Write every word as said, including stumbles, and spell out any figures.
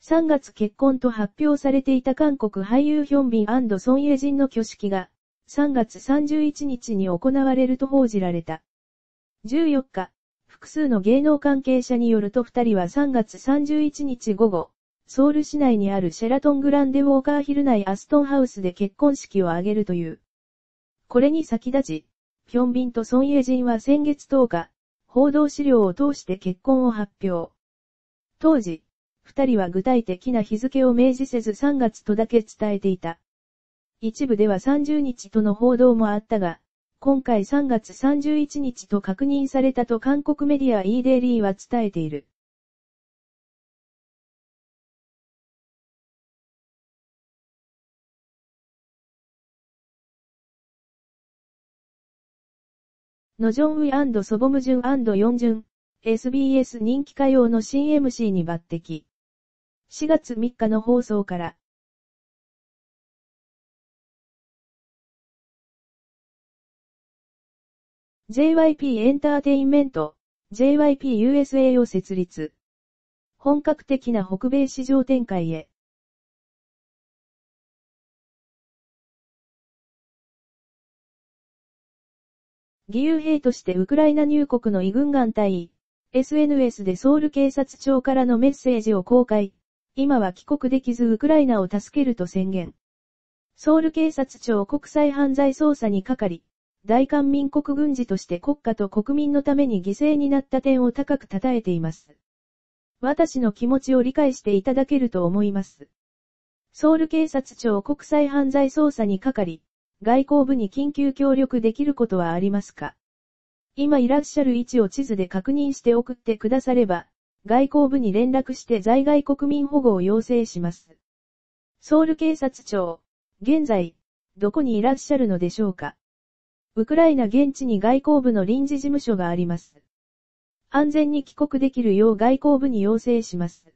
さんがつ結婚と発表されていた韓国俳優ヒョンビン&ソン・イェジンの挙式が、さんがつさんじゅういちにちに行われると報じられた。じゅうよっか、複数の芸能関係者によるとふたりはさんがつさんじゅういちにち午後、ソウル市内にあるシェラトングランデウォーカーヒル内アストンハウスで結婚式を挙げるという。これに先立ち、ヒョンビンとソン・イェジンは先月とおか、報道資料を通して結婚を発表。当時、二人は具体的な日付を明示せずさんがつとだけ伝えていた。一部ではさんじゅうにちとの報道もあったが、今回さんがつさんじゅういちにちと確認されたと韓国メディア イーデイリーは伝えている。ノジョンウィ&ソボムジュン&ヨンジュン、エスビーエス 人気歌謡の新 エムシー に抜擢。しがつみっかの放送から。ジェイワイピー エンターテインメント、ジェイワイピー ユーエスエー を設立。本格的な北米市場展開へ。義勇兵としてウクライナ入国のイ・グンガン隊、エスエヌエス でソウル警察庁からのメッセージを公開。今は帰国できずウクライナを助けると宣言。ソウル警察庁国際犯罪捜査にかかり、大韓民国軍事として国家と国民のために犠牲になった点を高く称えています。私の気持ちを理解していただけると思います。ソウル警察庁国際犯罪捜査にかかり、外交部に緊急協力できることはありますか？今いらっしゃる位置を地図で確認して送ってくだされば、外交部に連絡して在外国民保護を要請します。ソウル警察庁、現在、どこにいらっしゃるのでしょうか？ウクライナ現地に外交部の臨時事務所があります。安全に帰国できるよう外交部に要請します。